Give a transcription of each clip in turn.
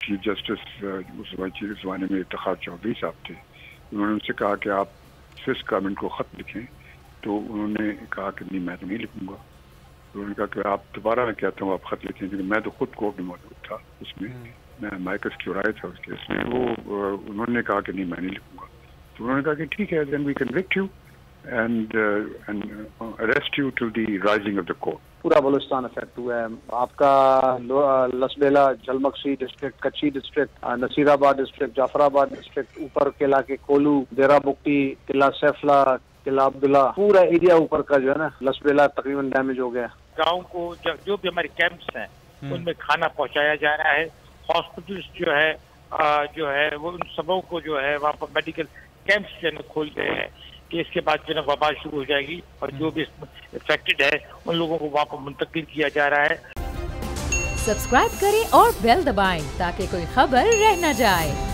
Chief justice उस ज़माने में इफ्तिखार चौधरी साहब थे, उन्होंने उनसे कहा कि आप स्विस गवर्नमेंट को ख़त लिखें, तो उन्होंने कहा कि नहीं मैं तो नहीं लिखूंगा। तो उन्होंने कहा कि आप दोबारा मैं कहता हूँ आप ख़त लिखें, क्योंकि मैं तो खुद कोर्ट में मौजूद था उसमें, मैं माइकस क्यूराए था उस केस में। वो उन्होंने कहा कि नहीं मैं नहीं लिखूंगा। तो उन्होंने कहा कि ठीक है, then we convict you and arrest you till the rising of the court. पूरा बलूचिस्तान अफेक्ट हुआ है। आपका Lasbela, Jhal Magsi district, Kachhi district, Nasirabad district, Jafarabad district, ऊपर किला के कोलू, देरा बुक्टी, किला सैफला, किला अब्दुल्ला, पूरा एरिया ऊपर का जो है ना लसबेला तकरीबन डैमेज हो गया। गाँव को जो भी हमारे कैंप्स हैं उनमें खाना पहुँचाया जा रहा है। हॉस्पिटल्स जो है वो उन सबों को जो है वहाँ पर मेडिकल कैंप्स जो है खोल गए हैं कि इसके बाद जो है वबा शुरू हो जाएगी और जो भी इफेक्टेड है उन लोगों को वहाँ पर मुंतकिल किया जा रहा है। सब्सक्राइब करें और बेल दबाएं ताकि कोई खबर रह न जाए।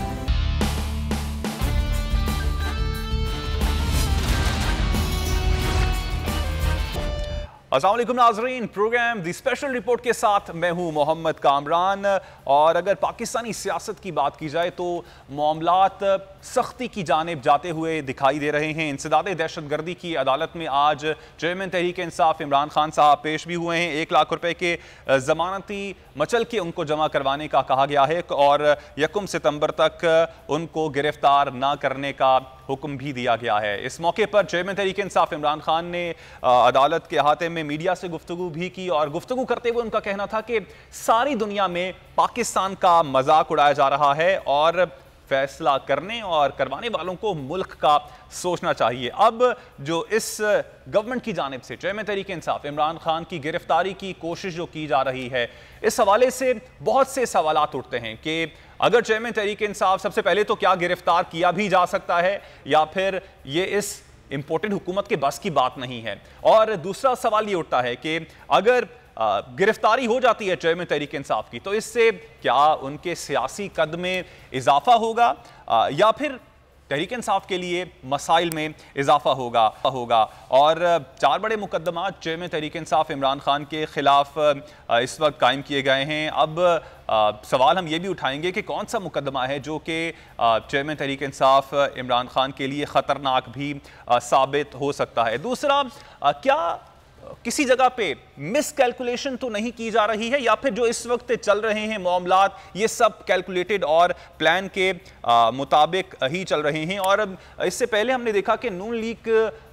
अस्सलाम वालेकुम नाज़रीन, प्रोग्राम दी स्पेशल रिपोर्ट के साथ मैं हूं मोहम्मद कामरान। और अगर पाकिस्तानी सियासत की बात की जाए तो मामलात सख्ती की जानिब जाते हुए दिखाई दे रहे हैं। इंसदादे दहशतगर्दी की अदालत में आज चेयरमैन तहरीक इंसाफ इमरान खान साहब पेश भी हुए हैं। 1 लाख रुपए के ज़मानती मचल के उनको जमा करवाने का कहा गया है और 1 सितंबर तक उनको गिरफ्तार न करने का हुक्म भी दिया गया है। इस मौके पर चेयरमैन तहरीक इंसाफ इमरान खान ने अदालत के अहाते में मीडिया से गुफ्तगू भी की और गुफ्तगू करते हुए उनका कहना था कि सारी दुनिया में पाकिस्तान का मजाक उड़ाया जा रहा है और फैसला करने और करवाने वालों को मुल्क का सोचना चाहिए। अब जो इस गवर्नमेंट की जानिब से चेयरमैन तहरीक इंसाफ इमरान खान की गिरफ्तारी की कोशिश जो की जा रही है, इस हवाले से बहुत से सवालात उठते हैं कि अगर चेयरमैन तहरीक इंसाफ, सबसे पहले तो क्या गिरफ्तार किया भी जा सकता है या फिर ये इस इंपोर्टेड हुकूमत के बस की बात नहीं है। और दूसरा सवाल ये उठता है कि अगर गिरफ्तारी हो जाती है चेयरमैन तहरीक इंसाफ की तो इससे क्या उनके सियासी कद में इजाफा होगा या फिर तहरीक इंसाफ के लिए मसाइल में इजाफा होगा। और 4 बड़े मुकदमा चेयरमैन तहरीक इंसाफ इमरान खान के खिलाफ इस वक्त कायम किए गए हैं। अब सवाल हम ये भी उठाएंगे कि कौन सा मुकदमा है जो कि चेयरमैन तहरीक इंसाफ इमरान खान के लिए ख़तरनाक भी साबित हो सकता है। दूसरा, क्या किसी जगह पे मिसकैलकुलेशन तो नहीं की जा रही है या फिर जो इस वक्त चल रहे हैं मामलात ये सब कैलकुलेटेड और प्लान के मुताबिक ही चल रहे हैं। और इससे पहले हमने देखा कि नून लीग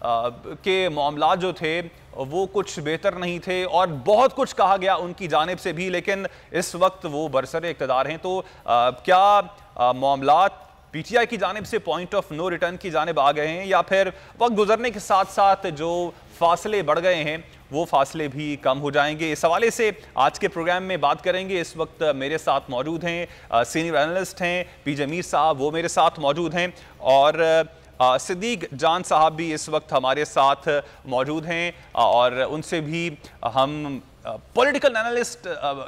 के मामलात जो थे वो कुछ बेहतर नहीं थे और बहुत कुछ कहा गया उनकी जानिब से भी, लेकिन इस वक्त वो बरसरे इक़्तिदार हैं। तो क्या मामलात पीटीआई की जानिब से पॉइंट ऑफ नो रिटर्न की जानिब आ गए हैं या फिर वक्त गुजरने के साथ साथ जो फासले बढ़ गए हैं वो फासले भी कम हो जाएंगे? इस हवाले से आज के प्रोग्राम में बात करेंगे। इस वक्त मेरे साथ मौजूद हैं सीनियर एनालिस्ट हैं पीजे मीर साहब, वो मेरे साथ मौजूद हैं और सिद्दीक जान साहब भी इस वक्त हमारे साथ मौजूद हैं और उनसे भी हम पॉलिटिकल एनालिस्ट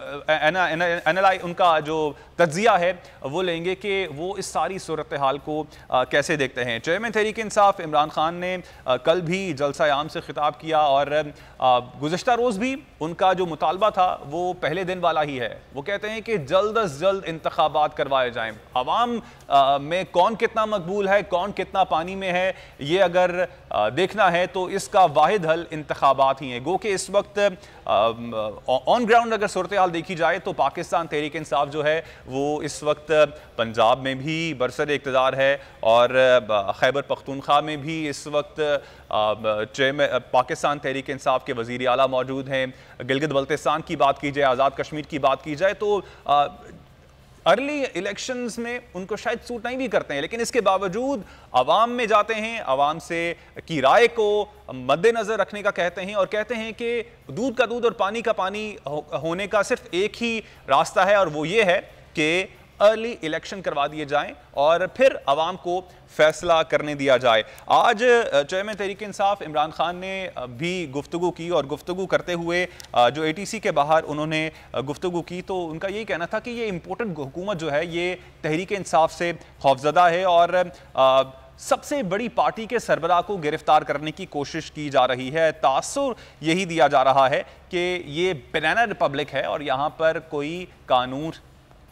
उनका जो तज्जिया है वो लेंगे कि वो इस सारी सूरत हाल को कैसे देखते हैं। चेयरमैन तहरीक इंसाफ इमरान खान ने कल भी जलसा आम से खिताब किया और गुज़श्ता रोज़ भी उनका जो मुतालबा था वो पहले दिन वाला ही है। वो कहते हैं कि जल्द अज जल्द इंतखाबात करवाए जाएं। अवाम में कौन कितना मकबूल है, कौन कितना पानी में है, ये अगर देखना है तो इसका वाहिद हल इंतखाबात ही है। गो कि इस वक्त ऑन ग्राउंड अगर सूरत हाल देखी जाए तो पाकिस्तान तहरीक इंसाफ जो है वो इस वक्त पंजाब में भी बरसर इक़्तिदार है और खैबर पख्तूनख्वा में भी इस वक्त पाकिस्तान तहरीक इंसाफ के वज़ीर आला मौजूद हैं। गिलगित बल्तिस्तान की बात की जाए, आज़ाद कश्मीर की बात की जाए तो अर्ली इलेक्शंस में उनको शायद सूट नहीं भी करते हैं, लेकिन इसके बावजूद अवाम में जाते हैं, अवाम से की राय को मद्देनज़र रखने का कहते हैं और कहते हैं कि दूध का दूध और पानी का पानी होने का सिर्फ एक ही रास्ता है और वो ये है कि अर्ली इलेक्शन करवा दिए जाएं और फिर अवाम को फैसला करने दिया जाए। आज चेयरमैन तहरीक इंसाफ इमरान खान ने भी गुफ्तगू की और गुफ्तगू करते हुए जो एटीसी के बाहर उन्होंने गुफ्तगू की तो उनका यही कहना था कि ये इम्पोर्टेंट हुकूमत जो है ये तहरीक इंसाफ से खौफजदा है और सबसे बड़ी पार्टी के सरबराह को गिरफ्तार करने की कोशिश की जा रही है। तासुर यही दिया जा रहा है कि ये बनाना रिपब्लिक है और यहाँ पर कोई कानून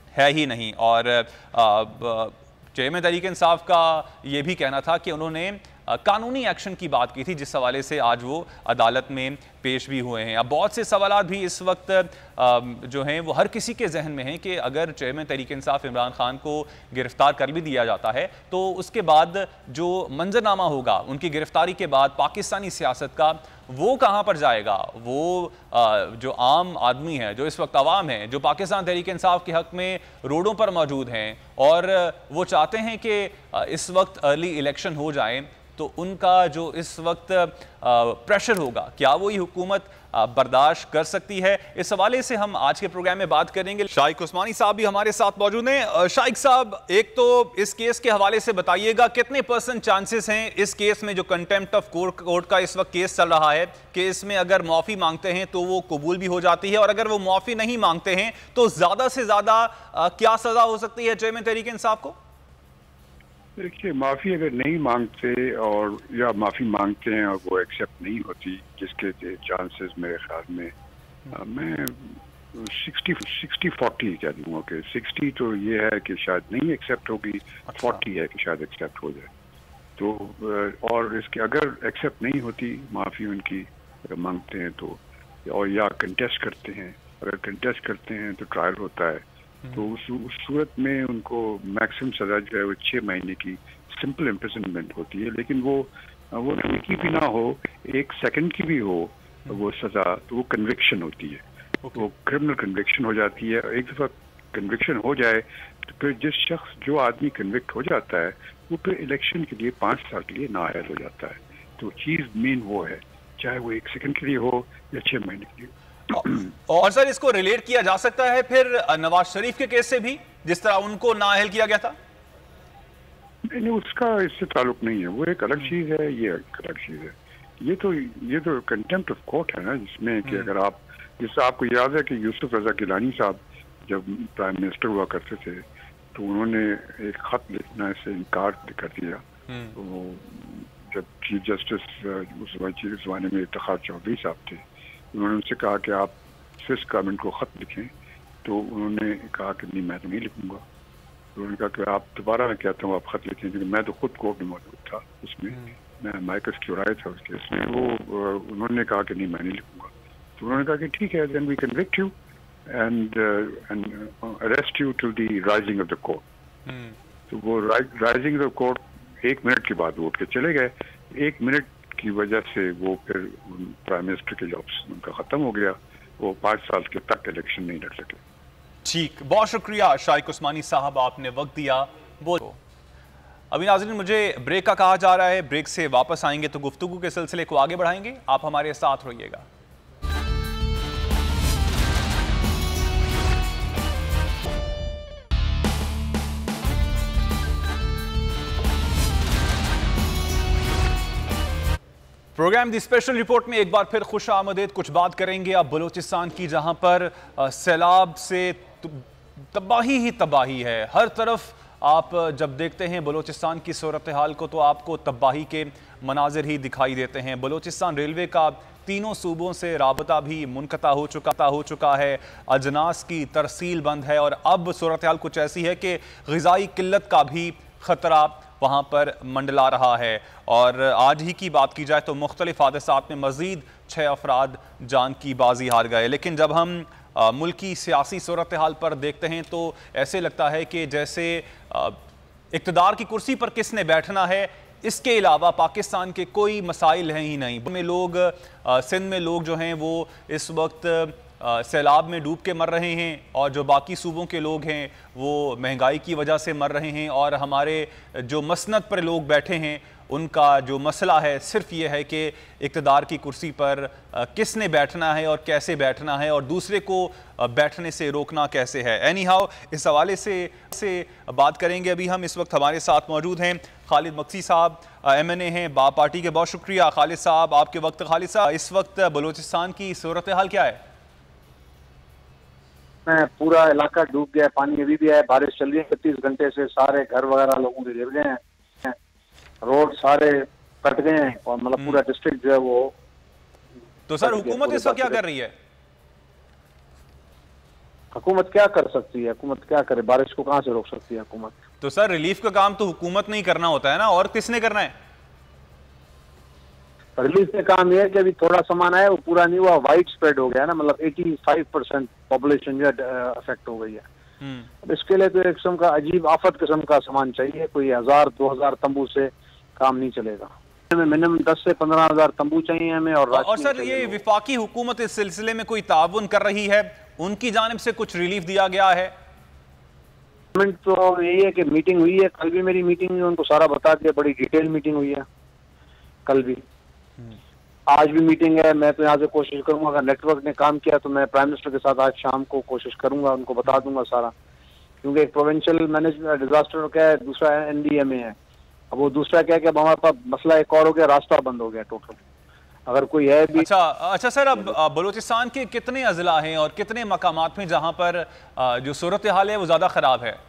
है ही नहीं। और चेयरमैन तहरीक इंसाफ का ये भी कहना था कि उन्होंने कानूनी एक्शन की बात की थी, जिस हवाले से आज वो अदालत में पेश भी हुए हैं। अब बहुत से सवालात भी इस वक्त जो हैं वो हर किसी के जहन में हैं कि अगर चेयरमैन तहरीक इंसाफ इमरान खान को गिरफ्तार कर भी दिया जाता है तो उसके बाद जो मंजरनामा होगा उनकी गिरफ्तारी के बाद पाकिस्तानी सियासत का, वो कहाँ पर जाएगा। वो जो आम आदमी है, जो इस वक्त अवाम है, जो पाकिस्तान तहरीक इंसाफ के हक़ में रोडों पर मौजूद हैं और वो चाहते हैं कि इस वक्त अर्ली इलेक्शन हो जाए, तो उनका जो इस वक्त प्रेशर होगा, क्या वो ये हुकूमत बर्दाश्त कर सकती है? इस हवाले से हम आज के प्रोग्राम में बात करेंगे। शाइक उस्मानी साहब भी हमारे साथ मौजूद हैं। शाइक साहब, एक तो इस केस के हवाले से बताइएगा, कितने % चांसेस हैं इस केस में, जो कंटेम्प्ट ऑफ कोर्ट का इस वक्त केस चल रहा है, कि इसमें अगर माफ़ी मांगते हैं तो वो कबूल भी हो जाती है, और अगर वो माफ़ी नहीं मांगते हैं तो ज़्यादा से ज़्यादा क्या सज़ा हो सकती है चेयरमैन तहरीक इंसाफ को? देखिए, माफ़ी अगर नहीं मांगते और या माफ़ी मांगते हैं और वो एक्सेप्ट नहीं होती, जिसके चांसेस मेरे ख्याल में मैं 60-40 कह दूँगा कि 60 तो ये है कि शायद नहीं एक्सेप्ट होगी, 40 है कि शायद एक्सेप्ट हो जाए। तो और इसके अगर एक्सेप्ट नहीं होती माफ़ी उनकी, अगर मांगते हैं तो, और या कंटेस्ट करते हैं, अगर कंटेस्ट करते हैं तो ट्रायल होता है, तो उस सूरत में उनको मैक्सिमम सज़ा जो है वो 6 महीने की सिंपल इम्प्रिजनमेंट होती है। लेकिन वो एक की भी ना हो, 1 सेकंड की भी हो वो सज़ा, तो वो कन्विक्शन होती है, वो क्रिमिनल कन्विक्शन हो जाती है। एक दफ़ा कन्विक्शन हो जाए तो फिर जो आदमी कन्विक्ट हो जाता है वो फिर इलेक्शन के लिए 5 साल के लिए नाअहल हो जाता है। तो चीज़ मेन वो है, चाहे वो 1 सेकंड के लिए हो या 6 महीने के लिए। और सर, इसको रिलेट किया जा सकता है फिर नवाज शरीफ के केस से भी, जिस तरह उनको नाअहल किया गया था? नहीं, उसका इससे ताल्लुक नहीं है, वो एक अलग चीज़ है, ये एक अलग चीज़ है। ये तो कंटेम्प्ट ऑफ कोर्ट है ना, जिसमें कि अगर आप, जिससे आपको याद है कि यूसुफ रजा गिलानी साहब जब प्राइम मिनिस्टर हुआ करते थे तो उन्होंने एक खत लिखना से इनकार कर दिया। तो जब चीफ जस्टिस उस ज़माने में इफ्तिखार चौधरी साहब थे, उन्होंने उनसे कहा कि आप स्विस गवर्नमेंट को ख़त लिखें, तो उन्होंने कहा कि नहीं, मैं तो नहीं लिखूंगा। तो उन्होंने कहा कि आप दोबारा, मैं कहता हूँ आप ख़त लिखें, क्योंकि मैं तो खुद कोर्ट में मौजूद था उसमें, मैं माइकस क्यूराई था उस केस में। वो उन्होंने कहा कि नहीं, मैं नहीं लिखूंगा। तो उन्होंने कहा कि ठीक है, then we convict you and arrest you till the rising of the court. तो वो rising of the court 1 minute के बाद वो उठ के चले गए। 1 मिनट की वजह से वो फिर प्राइम मिनिस्टर के जॉब उनका ख़त्म हो गया, वो 5 साल के तक इलेक्शन नहीं लड़ सके। ठीक, बहुत शुक्रिया शाइक उस्मानी साहब, आपने वक्त दिया। बोलो। अभी नाज़रीन, मुझे ब्रेक का कहा जा रहा है, ब्रेक से वापस आएंगे तो गुफ्तगू के सिलसिले को आगे बढ़ाएंगे, आप हमारे साथ रहिएगा। प्रोग्राम दी स्पेशल रिपोर्ट में एक बार फिर खुश आमदेद। कुछ बात करेंगे अब बलूचिस्तान की, जहां पर सैलाब से तबाही ही तबाही है। हर तरफ आप जब देखते हैं बलूचिस्तान की सूरत हाल को तो आपको तबाही के मनाजिर ही दिखाई देते हैं। बलूचिस्तान रेलवे का 3 सूबों से राबता भी मुनक़ता हो चुका है, अजनास की तरसील बंद है, और अब सूरत हाल कुछ ऐसी है कि ग़िज़ाई किल्लत का भी ख़तरा वहाँ पर मंडला रहा है। और आज ही की बात की जाए तो मुख्तलिफ हादसात में मज़ीद 6 अफराद जान की बाजी हार गए। लेकिन जब हम मुल्की सियासी सूरत हाल पर देखते हैं तो ऐसे लगता है कि जैसे इक़्तिदार की कुर्सी पर किसने बैठना है, इसके अलावा पाकिस्तान के कोई मसाइल हैं ही नहीं। में लोग, सिंध में लोग जो हैं वो इस वक्त सैलाब में डूब के मर रहे हैं, और जो बाकी सूबों के लोग हैं वो महंगाई की वजह से मर रहे हैं। और हमारे जो मसनद पर लोग बैठे हैं उनका जो मसला है सिर्फ ये है कि इक़्तिदार की कुर्सी पर किसने बैठना है और कैसे बैठना है, और दूसरे को बैठने से रोकना कैसे है। एनी हाउ, इस हवाले से बात करेंगे। अभी हम इस वक्त हमारे साथ मौजूद हैं खालिद मक्सी साहब, MNA हैं बाप पार्टी के। बहुत शुक्रिया खालिद साहब आपके वक्त। खालिद साहब, इस वक्त बलूचिस्तान की सूरत हाल क्या है? पूरा इलाका डूब गया है, पानी अभी भी है, बारिश चल रही है 35 घंटे से, सारे घर वगैरह लोगों के गिर गए हैं, रोड सारे कट गए हैं, और मतलब पूरा डिस्ट्रिक्ट जो है वो। तो सर, हुकूमत इस वक्त क्या कर रही है? हुकूमत क्या कर सकती है? हुकूमत क्या करे? बारिश को कहाँ से रोक सकती है हुकूमत? तो सर रिलीफ का काम तो हुकूमत नहीं करना होता है ना, और किसने करना है? रिलीफ का काम यह है कि अभी थोड़ा सामान आया, वो पूरा नहीं हुआ, वाइड स्प्रेड हो गया ना, मतलब 85% पॉपुलेशन जो है अफेक्ट हो गई है। अब इसके लिए तो एक किस्म का अजीब आफत किस्म का सामान चाहिए, कोई 1000-2000 तंबू से काम नहीं चलेगा। मिनिमम 10 से 15,000 तंबू चाहिए हमें। और सर ये विफाकी हुकूमत इस सिलसिले में कोई ताउन कर रही है? उनकी जानिब से कुछ रिलीफ दिया गया है? तो यही है कि मीटिंग हुई है, कल भी मेरी मीटिंग हुई, उनको सारा बता दिया, बड़ी डिटेल मीटिंग हुई है कल भी, आज भी मीटिंग है। मैं तो यहाँ से कोशिश करूंगा, अगर नेटवर्क ने काम किया तो मैं प्राइम मिनिस्टर के साथ आज शाम को कोशिश करूंगा, उनको बता दूंगा सारा, क्योंकि एक प्रोविंशियल मैनेजमेंट डिजास्टर का है, दूसरा NDMA है। अब वो दूसरा क्या है कि अब हमारे पास मसला एक और हो गया, रास्ता बंद हो गया टोटल, अगर कोई है भी। अच्छा सर, अब बलूचिस्तान के कितने अजला हैं और कितने मकामात में जहां पर जो सूरत हाल है वो ज्यादा खराब है?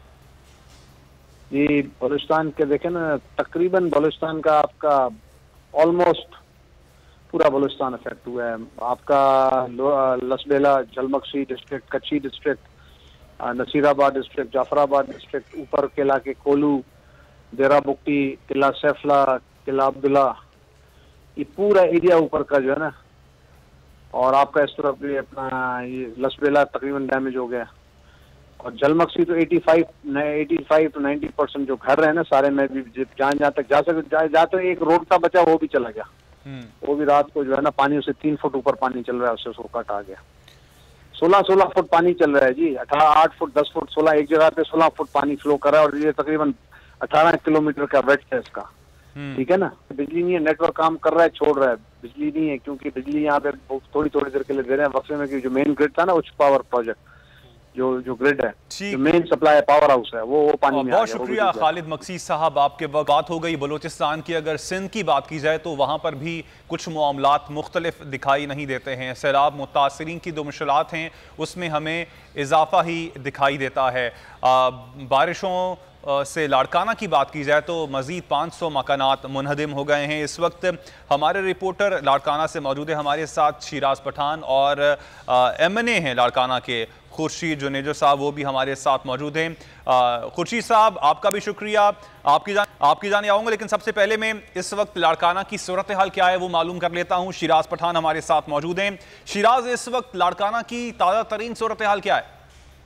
जी बलूचिस्तान के देखें ना, तकरीबन बलूचिस्तान का आपका ऑलमोस्ट पूरा बलूचिस्तान अफेक्ट हुआ है। आपका Lasbela, Jhal Magsi district, Kachhi district, Nasirabad district, Jafarabad district, ऊपर के इलाके कोलू, देरा बुक्टी, किला सैफला, किला अब्दुल्ला, ये पूरा एरिया ऊपर का जो है ना, और आपका इस तरफ भी अपना ये लसबेला तकरीबन डैमेज हो गया। और झलमक्सी तो 85 to 90% जो घर है ना सारे में भी, जहाँ तक जा सके, जहाँ तक एक रोड का बचा वो भी चला गया। वो भी रात को जो है ना पानी उससे 3 फुट ऊपर पानी चल रहा है, उससे कट आ गया। 16 फुट पानी चल रहा है जी, 8 फुट 10 फुट 16, एक जगह पे 16 फुट पानी फ्लो कर रहा है, और ये तकरीबन 18 किलोमीटर का वेट है इसका, ठीक है ना। बिजली नहीं है, नेटवर्क काम कर रहा है, छोड़ रहा है, बिजली नहीं है, क्योंकि बिजली यहाँ पे थोड़ी देर के लिए दे रहे हैं। वक्फे में कि जो मेन ग्रिड था ना, उच्च पावर प्रोजेक्ट, जो ग्रिड है, जो मेन सप्लाई पावर हाउस है, वो पानी में। बहुत शुक्रिया खालिद मकसीद साहब, आपके बात हो गई बलूचिस्तान की। अगर सिंध की बात की जाए तो वहाँ पर भी कुछ मामलात मुख्तलिफ दिखाई नहीं देते हैं। सैलाब मुतासरीन की जो मुश्किलात हैं उसमें हमें इजाफा ही दिखाई देता है। बारिशों से लाड़काना की बात की जाए तो मज़ीद 500 मकानात मुनहदिम हो गए हैं। इस वक्त हमारे रिपोर्टर लाड़काना से मौजूद है हमारे साथ शिराज पठान, और MNA हैं लाड़काना के खुर्शीद जुनेजो साहब, वो भी हमारे साथ मौजूद हैं। खुर्शीद साहब आपका भी शुक्रिया, आपकी जाने आऊँगा, लेकिन सबसे पहले मैं इस वक्त लाड़काना की सूरत हाल क्या है वो मालूम कर लेता हूँ। शिराज पठान हमारे साथ मौजूद हैं। शिराज, इस वक्त लाड़काना की ताज़ा तरीन सूरत हाल क्या है?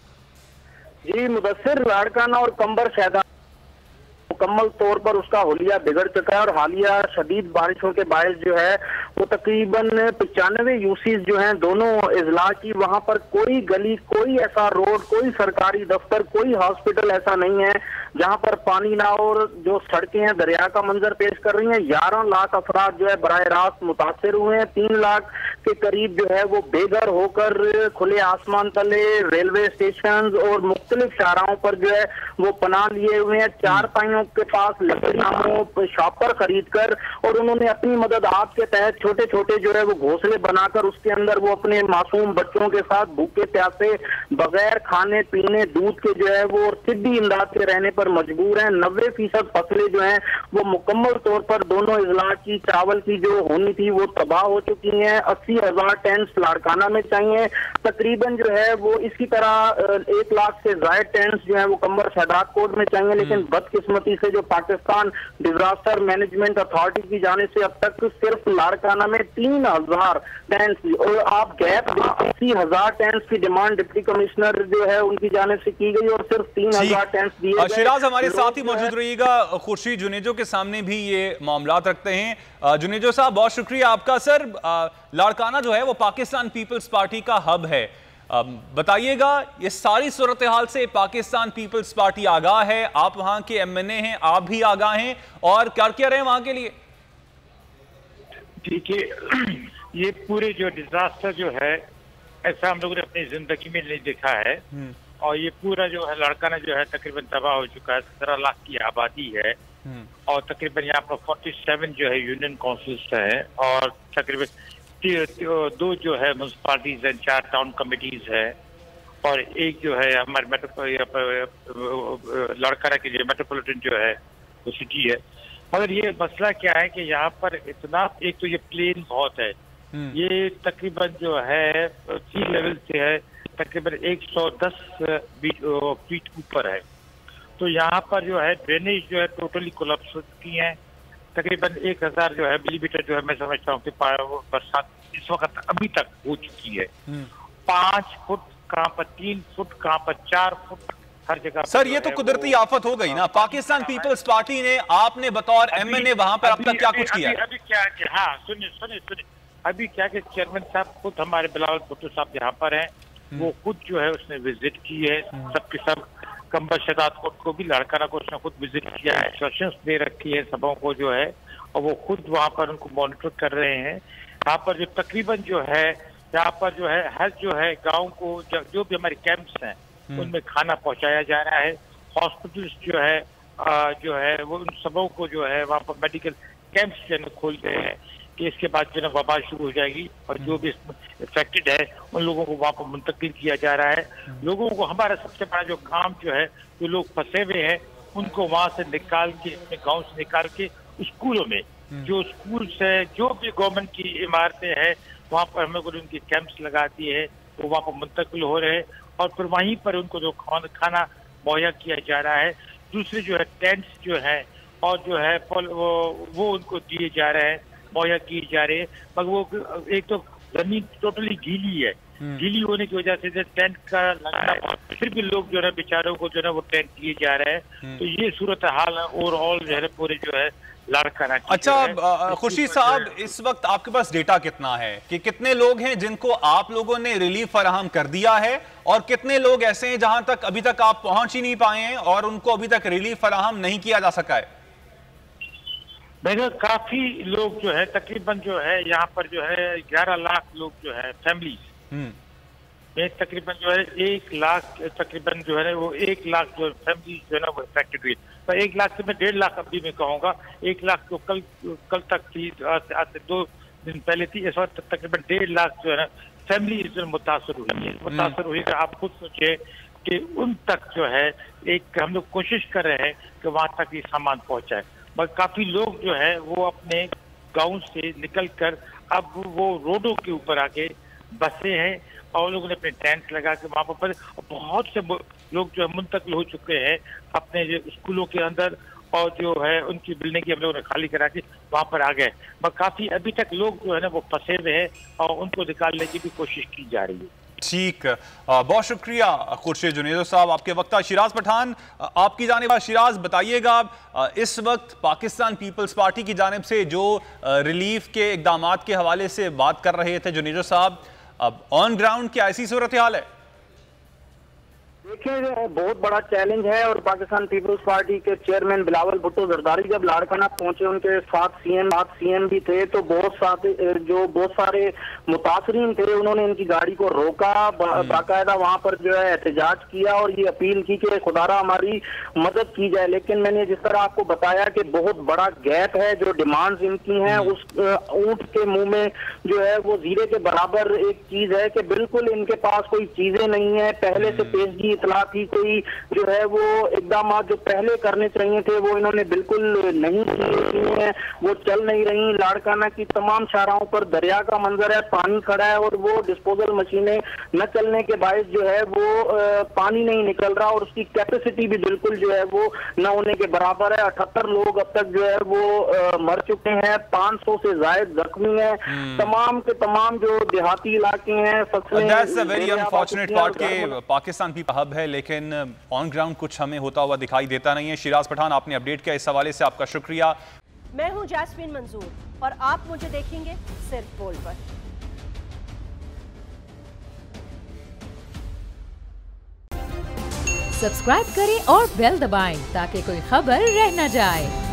जी मुदस्सिर, लाड़काना और कंबर शहदा मुकम्मल तौर पर उसका हुलिया बिगड़ चुका है, और हालिया शदीद बारिशों के बायस जो है वो तकरीबन 95 यूसीज जो हैं दोनों अजला की, वहां पर कोई गली, कोई ऐसा रोड, कोई सरकारी दफ्तर, कोई हॉस्पिटल ऐसा नहीं है जहां पर पानी ना, और जो सड़कें हैं दरिया का मंजर पेश कर रही हैं। 11 लाख अफराद जो है बराह रास्त मुतासर हुए हैं, 3 लाख के करीब जो है वो बेघर होकर खुले आसमान तले, रेलवे स्टेशन और मुख्तलिफ शाहराहों पर जो है वो पनाह लिए हुए हैं। 4 पाइयों के पास लकड़ियों शॉपर खरीद कर, और उन्होंने अपनी मदद आपके तहत छोटे छोटे जो है वो घोंसले बनाकर उसके अंदर वो अपने मासूम बच्चों के साथ भूखे प्यासे बगैर खाने पीने दूध के जो है वो तिब्बी इमदाद के रहने पर मजबूर हैं। 90% फसलें जो हैं वो मुकम्मल तौर पर दोनों अजला की चावल की जो होनी थी वो तबाह हो चुकी हैं। 80,000 टेंट्स लाड़काना में चाहिए तकरीबन जो है वो, इसी तरह 1 लाख से ज्यादा टेंट्स जो है वो कंबर शहदाद कोट में चाहिए। लेकिन बदकिस्मती से जो पाकिस्तान डिजास्टर मैनेजमेंट अथॉरिटी की जाने से अब तक सिर्फ लाड़काना में 3,000 टेंट्स, और आप गैप 80,000 टेंट्स की डिमांड डिप्टी कमिश्नर जो है उनकी जाने से की गई, और सिर्फ 3,000 टेंट्स दिए गए। शिराज हमारे साथ ही मौजूद रहिएगा, खुर्शीद जुनेजो के सामने भी ये मामलात रखते हैं। जुनेजो साहब बहुत शुक्रिया आपका। सर, लाड़काना जो है वो पाकिस्तान पीपल्स पार्टी का हब है, बताइएगा ये सारी सूरत हाल से पाकिस्तान पीपल्स पार्टी आगाह है, आप वहां के MNA हैं, आप भी आगाह हैं, और क्या क्या रहे वहां के लिए? ठीक है, ये पूरे जो डिजास्टर जो है ऐसा हम लोगों ने अपनी जिंदगी में नहीं देखा है, और ये पूरा जो है लाड़काना जो है तकरीबन तबाह हो चुका है। 17 लाख की आबादी है, और तकरीबन यहाँ पर 47 जो है यूनियन काउंसिल्स है, और तकरीबन 2 जो है म्यूनसिपालिटीज हैं, 4 टाउन कमेटीज है, और एक जो है हमारे लाड़काना की जो मेट्रोपॉलिटन जो है वो सिटी है। मगर ये मसला क्या है कि यहाँ पर इतना, एक तो ये प्लेन बहुत है, ये तकरीबन जो है सी लेवल से है तकरीबन 110 फीट ऊपर है। तो यहाँ पर जो है ड्रेनेज जो है टोटली कोलैप्स हो चुकी है। तकरीबन 1000 जो है मिलीमीटर जो है मैं समझता हूँ कि बरसात इस वक्त अभी तक हो चुकी है। 5 फुट कहाँ पर 3 फुट कहाँ पर 4 फुट हर जगह। सर ये तो कुदरती आफत हो गई ना। पाकिस्तान पीपल्स पार्टी ने, आपने बतौर एमएनए वहां पर अब तक क्या कुछ किया? अभी क्या कि हाँ सुनिए अभी क्या कि चेयरमैन साहब खुद हमारे बिलावल भुट्टो साहब यहाँ पर हैं, वो खुद जो है उसने विजिट की है सबके सब। कंबर शहजाद कोट को भी लाड़काना को उसने खुद विजिट किया है, इंस्ट्रक्शंस दे रखी है सबों को जो है, और वो खुद वहाँ पर उनको मॉनिटर कर रहे हैं। यहाँ पर जो तकरीबन जो है यहाँ पर जो है हर जो है गाँव को जो भी हमारे कैंप्स हैं उनमें खाना पहुँचाया जा रहा है। हॉस्पिटल्स जो है वो उन सबों को जो है वहाँ पर मेडिकल कैंप्स जो है खोल रहे हैं कि इसके बाद जो है वबा शुरू हो जाएगी और जो भी इफेक्टेड है उन लोगों को वहाँ पर मुंतकिल किया जा रहा है। लोगों को हमारा सबसे बड़ा जो काम जो है जो लोग फंसे हुए हैं उनको वहाँ से निकाल के अपने गाँव से निकाल के स्कूलों में, जो स्कूल से जो भी गवर्नमेंट की इमारतें हैं वहाँ पर हम लोगों ने उनकी कैंप्स लगा दिए हैं, वो वहाँ पर मुंतकिल हो रहे हैं और फिर वहीं पर उनको जो खाना मुहैया किया जा रहा है। दूसरे जो है टेंट्स जो है और जो है वो उनको दिए जा रहे हैं, मुहैया की जा रहे हैं। मगर वो एक तो जमीन टोटली गीली है, गीली होने की वजह से टेंट का लगाना, फिर भी लोग जो है बेचारों को जो है वो टेंट दिए जा रहे हैं। तो ये सूरत हाल है ओवरऑल जो है पूरे जो है लाड़काना। अच्छा खुर्शीद साहब, इस वक्त आपके पास डेटा कितना है कि कितने लोग हैं जिनको आप लोगों ने रिलीफ फराहम कर दिया है और कितने लोग ऐसे हैं जहां तक अभी तक आप पहुंच ही नहीं पाए हैं और उनको अभी तक रिलीफ फराहम नहीं किया जा सका है? देखो काफी लोग जो है तकरीबन जो है यहाँ पर जो है 11 लाख लोग जो है फैमिलीज में तकरीबन जो है 1 लाख तकरीबन जो है वो 1 लाख जो फैमिली जो है ना वो इफेक्टेड हुई। तो 1 लाख से मैं 1.5 लाख अभी मैं कहूँगा। 1 लाख तो कल तक थी, आज से 2 दिन पहले थी। इस वक्त तकरीबन 1.5 लाख जो है ना फैमिली इसमें मुतासर हुई है। मुतासर हुई है, आप खुद सोचिए कि उन तक जो है एक हम लोग कोशिश कर रहे हैं कि वहाँ तक ये सामान पहुँचाए, मगर काफी लोग जो है वो अपने गाँव से निकल कर अब वो रोडों के ऊपर आके बसे हैं और लोगों ने अपने टेंट लगा के वहाँ पर बहुत से लोग जो है मुंतकिल हो चुके हैं अपने जो स्कूलों के अंदर और जो है उनकी बिल्डिंग हम लोगों ने खाली करा के वहाँ पर आ गए। मगर काफी अभी तक लोग जो है ना वो फंसे हुए हैं और उनको निकालने की भी कोशिश की जा रही है। ठीक, बहुत शुक्रिया खुर्शीद जुनैदो साहब आपके वक्त। शिराज पठान आपकी जानिब, शिराज बताइएगा इस वक्त पाकिस्तान पीपल्स पार्टी की जानिब से जो रिलीफ के इकदामात के हवाले से बात कर रहे थे जुनैदो साहब, अब ऑन ग्राउंड क्या ऐसी सूरत हाल है? देखिए बहुत बड़ा चैलेंज है और पाकिस्तान पीपल्स पार्टी के चेयरमैन बिलावल भुट्टो जरदारी जब लाड़काना पहुंचे उनके साथ सीएम भी थे, तो बहुत सारे मुतासरीन थे, उन्होंने इनकी गाड़ी को रोका, बाकायदा वहां पर जो है एहतजाज किया और ये अपील की कि खुदारा हमारी मदद की जाए। लेकिन मैंने जिस तरह आपको बताया कि बहुत बड़ा गैप है, जो डिमांड्स इनकी हैं उस ऊंट के मुंह में जो है वो जीरे के बराबर एक चीज है कि बिल्कुल इनके पास कोई चीजें नहीं है। पहले से पेशगी इतला थी, कोई जो है वो इकदाम जो पहले करने चाहिए थे वो इन्होंने बिल्कुल नहीं किए हैं, वो चल नहीं रही। लाड़काना की तमाम शाहराहों पर दरिया का मंजर है, पानी खड़ा है और वो डिस्पोजल मशीनें न चलने के बायस जो है वो पानी नहीं निकल रहा और उसकी कैपेसिटी भी बिल्कुल जो है वो न होने के बराबर है। 78 लोग अब तक जो है वो मर चुके हैं, 500 से ज्यादा जख्मी हैं। तमाम के तमाम जो देहाती इलाके हैं वेरी अनफॉर्चुनेट पार्ट के पाकिस्तान भी हब है, लेकिन ऑन ग्राउंड कुछ हमें होता हुआ दिखाई देता नहीं है। शिराज पठान आपने अपडेट किया, इस हवाले से आपका शुक्रिया। मैं हूं जैस्मीन मंजूर और आप मुझे देखेंगे सिर्फ बोल पर। सब्सक्राइब करें और बेल दबाएं ताकि कोई खबर रह न जाए।